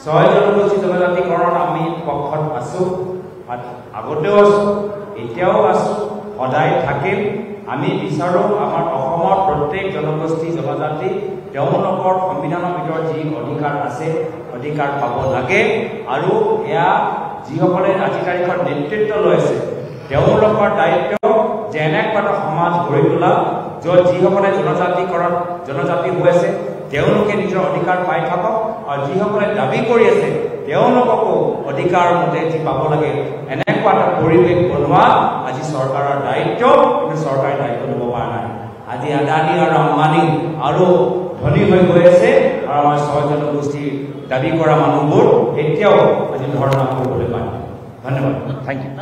ছয় জনগোষ্ঠী জনজাতিকৰণ আমি পক্ষত আছো, আগতেও আছো, এতিয়াও আছো, সদায় থাকিম। আমি বিচাৰো আমাৰ অসমৰ প্ৰত্যেক জনগোষ্ঠী জনজাতি তেওঁলোকৰ সংবিধানৰ ভিতৰত যি অধিকাৰ আছে অধিকাৰ পাব লাগে। আৰু এয়া যিসকলে আজি তাৰিখত নেতৃত্ব লৈছে তেওঁলোকৰ দায়িত্ব যে এনেকুৱা এটা সমাজ গঢ়ি তোলা য'ত যিসকলে জনজাতি হৈ আছে তেওঁলোকে নিজৰ অধিকাৰ পাই থাকক, আৰু যিসকলে দাবী কৰি আছে তেওঁলোককো অধিকাৰ মতে যি পাব লাগে এনেকুৱা এটা পৰিৱেশ বনোৱা আজি চৰকাৰৰ দায়িত্ব। কিন্তু চৰকাৰে দায়িত্ব ল'ব পৰা নাই। আজি আদানী আৰু আম্বানী আৰু ধনী হৈ গৈ আছে, আৰু আমাৰ ছয় জনগোষ্ঠী দাবী কৰা মানুহবোৰ এতিয়াও আজি ধৰ্ণা কৰিবলৈ পায়। ধন্যবাদ, থেংক ইউ।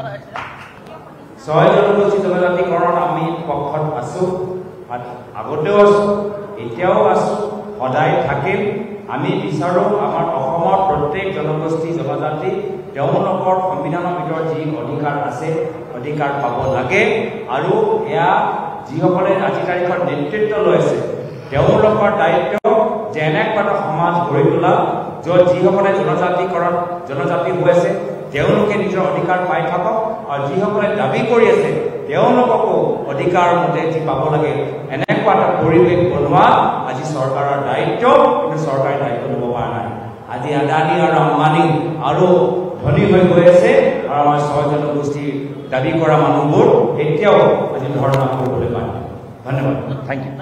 ছয় জনগোষ্ঠী জনজাতিকৰণ আমি পক্ষত আছো, আগতেও আছো, এতিয়াও আছো, সদায় থাকিম। আমি বিচাৰো আমাৰ অসমৰ প্ৰত্যেক জনগোষ্ঠী জনজাতি তেওঁলোকৰ সংবিধানৰ ভিতৰত যি অধিকাৰ আছে অধিকাৰ পাব লাগে। আৰু এয়া যিসকলে আজি তাৰিখত নেতৃত্ব লৈছে তেওঁলোকৰ দায়িত্ব যে এনেকুৱা এটা সমাজ গঢ়ি তোলা য'ত যিসকলে জনজাতি হৈ আছে তেওঁলোকে নিজৰ অধিকাৰ পাই থাকক, আৰু যিসকলে দাবী কৰি আছে তেওঁলোককো অধিকাৰ মতে যি পাব লাগে এনেকুৱা এটা পৰিৱেশ বনোৱা আজি চৰকাৰৰ দায়িত্ব। কিন্তু চৰকাৰে দায়িত্ব ল'ব পৰা নাই। আজি আদানী আৰু আম্বানী আৰু ধনী হৈ গৈ আছে, আৰু আমাৰ ছয় জনগোষ্ঠী দাবী কৰা মানুহবোৰ এতিয়াও আজি ধৰ্ণা কৰিবলৈ পায়। ধন্যবাদ, থেংক ইউ।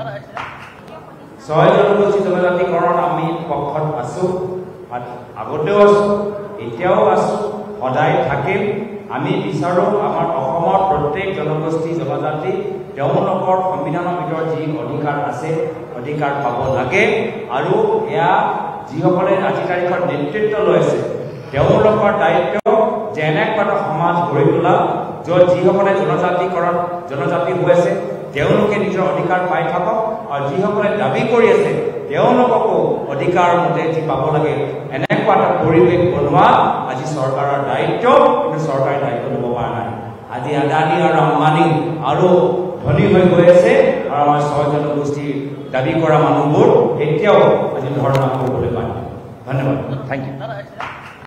ছয় জনগোষ্ঠী জনজাতিকৰণ আমি পক্ষত আছো, আগতেও আছো, এতিয়াও আছো, সদায় থাকিম। আমি বিচাৰো আমাৰ অসমৰ প্ৰত্যেক জনগোষ্ঠী জনজাতি তেওঁলোকৰ সংবিধানৰ ভিতৰত যি অধিকাৰ আছে অধিকাৰ পাব লাগে। আৰু এয়া যিসকলে আজি তাৰিখত নেতৃত্ব লৈছে তেওঁলোকৰ দায়িত্ব যে এনেকুৱা এটা সমাজ গঢ়ি তোলা য'ত যিসকলে জনজাতি হৈ আছে তেওঁলোকে নিজৰ অধিকাৰ পাই থাকক, আৰু যিসকলে দাবী কৰি আছে তেওঁলোককো অধিকাৰ মতে যি পাব লাগে এনেকুৱা এটা পৰিৱেশ বনোৱা আজি চৰকাৰৰ দায়িত্ব। কিন্তু চৰকাৰে দায়িত্ব ল'ব পৰা নাই। আজি আদানী আৰু আম্বানী আৰু ধনী হৈ গৈ আছে, আৰু আমাৰ ছয় জনগোষ্ঠী দাবী কৰা মানুহবোৰ এতিয়াও আজি ধৰ্ণা কৰিবলৈ পায়। ধন্যবাদ, থেংক ইউ।